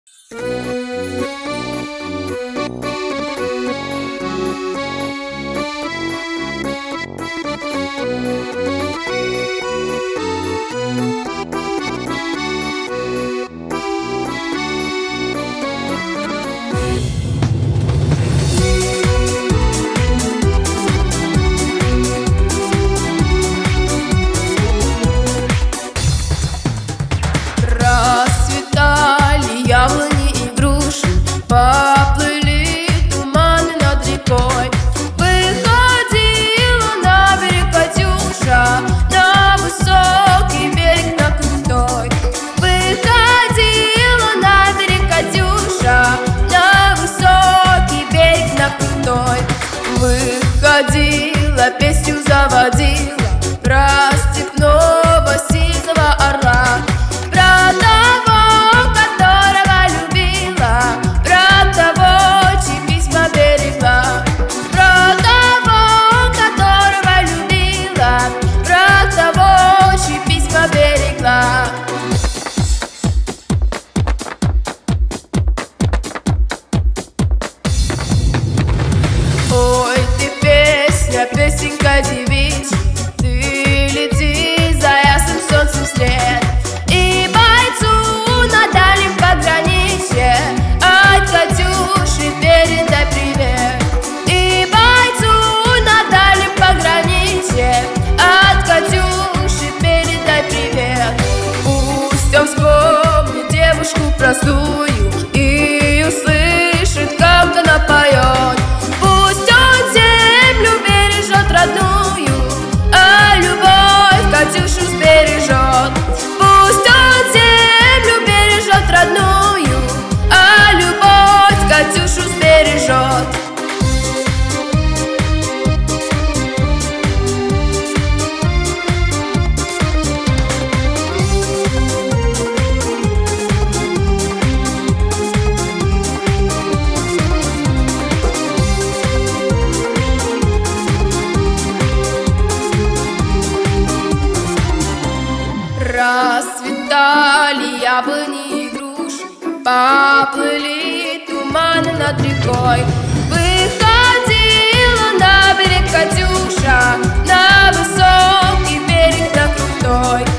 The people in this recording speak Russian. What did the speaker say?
Расцветали яблони и груши, поплыли туманы над рекой. Выходила на берег Катюша, на высокий берег, на крутой. Выходила на берег Катюша, на высокий берег, на крутой. Выходила, песню заводила про степного сизого орла, про того, которого любила, про того, чьи письма берегла, про того, которого любила, про того, чьи письма берегла. Ой, ты песня, песенка девичья, ты лети за ясным солнцем вслед, и бойцу на дальнем пограничье от Катюши передай привет. И бойцу на дальнем пограничье от Катюши передай привет. Пусть он вспомнит девушку простую и услышит, как она поет. Пусть он землю бережет родную, а любовь Катюшу сбережет. Пусть он землю бережет родную, а любовь Катюшу сбережет. Расцветали яблони и груши, поплыли туманы над рекой. Выходила на берег Катюша, на высокий берег, на крутой.